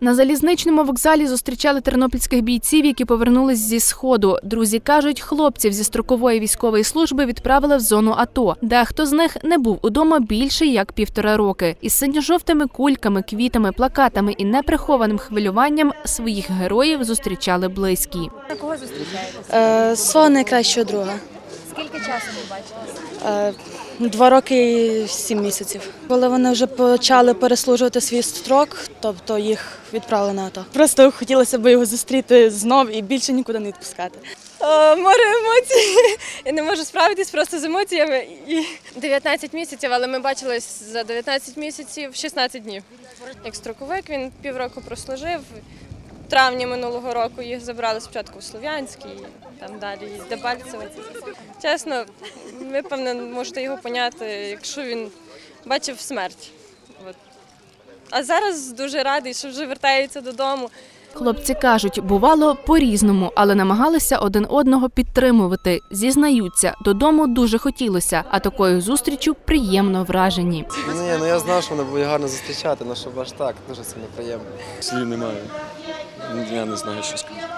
На залізничному вокзалі зустрічали тернопільських бійців, які повернулись зі Сходу. Друзі кажуть, хлопців зі строкової військової служби відправили в зону АТО. Дехто з них не був удома більше як 1,5 роки. Із синьо-жовтими кульками, квітами, плакатами і неприхованим хвилюванням своїх героїв зустрічали близькі. На кого зустрічаєтеся? Свого найкращого друга. Скільки часу ви бачилися? 2 роки і 7 місяців. Коли вони вже почали переслужувати свій строк, тобто їх відправили на АТО. Просто хотілося б його зустріти знов і більше нікуди не відпускати. Море емоцій. Я не можу справитись просто з емоціями. 19 місяців, але ми бачились за 19 місяців 16 днів. Як строковик, він півроку прослужив. В травні минулого року їх забрали спочатку в Слов'янськ і там далі Дебальцеве. Чесно, ви, певно, можете його поняти, якщо він бачив смерть. А зараз дуже радий, що вже вертається додому. Хлопці кажуть, бувало по-різному, але намагалися один одного підтримувати. Зізнаються, додому дуже хотілося, а такою зустрічю приємно вражені. Ні, я знав, що мене буде гарно зустрічати, але щоб аж так, дуже це неприємно. Слів немає. Я не знаю, що сказати.